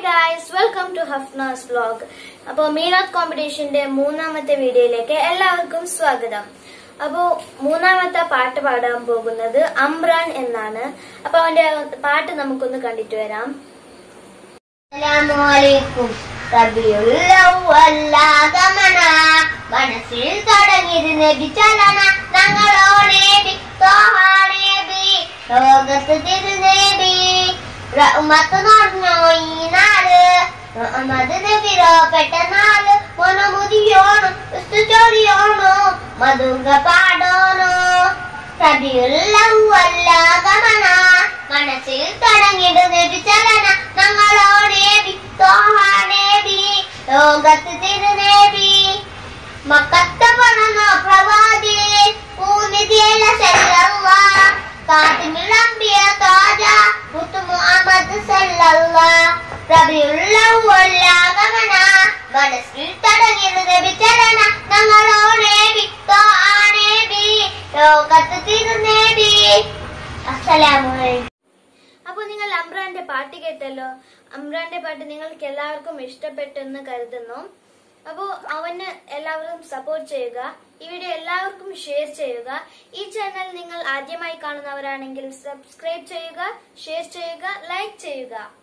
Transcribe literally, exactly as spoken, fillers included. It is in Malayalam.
guys, welcome to Hafna's vlog. അപ്പോൾ മീലാദ് കോമ്പറ്റീഷന്റെ മൂന്നാമത്തെ വീഡിയോയിലേക്ക് എല്ലാവർക്കും സ്വാഗതം. അപ്പോൾ മൂന്നാമത്തെ പാട്ട് പാടാൻ പോകുന്നത് അംറാൻ എന്നാണ്. അപ്പോൾ അവന്റെ പാട്ട് നമുക്കൊന്ന് കണ്ടിട്ട് വരാം. അസ്സലാമു അലൈക്കും. റബിയുൽ അവ്വൽ ആഗമന മനസ്സിൽ തുടങ്ങിയത് നബി ചലന ഞങ്ങളോ നബി ത്വാഹ നബി ലോകത്ത് തിരുനബി റഹ്മത്ത് നിറഞ്ഞോ ഈ നാട് മുഹമ്മദ് നബിരോ പെട്ടനാള് മോനമുദിയോണോ ചൊരിയോണോ മധുക പാടോണോ റബിയുൽ അവ്വൽ ആഗമന മനസ്സിൽ തുടങ്ങിയത് നബി ചലന ഞങ്ങളോ നബി ത്വാഹ നബി ലോകത്ത് തിരുനബി മക്കത്ത് പറഞ്ഞോ പ്രവാദി പൂനിധിയല്ല സല്ലല്ലാഹ് കാതിമുൽ അംബിയ താജ മുത്തു മുഹമ്മദ് സല്ലല്ലാഹ് റബിയുൽ അവ്വൽ ആഗമന മനസ്സിൽ തുടങ്ങിയത് നബി ചലന ഞങ്ങളോ നബി ത്വാഹ നബി ലോകത്ത് തിരുനബി. അസ്സലാമു അലൈക്കും. അപ്പോൾ നിങ്ങൾ അംറാന്റെ പാട്ട് കേട്ടല്ലോ. അംറാന്റെ പാട്ട് നിങ്ങൾക്ക് എല്ലാവർക്കും ഇഷ്ടപ്പെട്ടെന്ന് കരുതുന്നു. അപ്പോൾ അവന് എല്ലാവരും സപ്പോർട്ട് ചെയ്യുക. ഈ വീഡിയോ എല്ലാവർക്കും ഷെയർ ചെയ്യുക. ഈ ചാനൽ നിങ്ങൾ ആദ്യമായി കാണുന്നവരാണെങ്കിൽ സബ്സ്ക്രൈബ് ചെയ്യുക, ഷെയർ ചെയ്യുക, ലൈക്ക് ചെയ്യുക.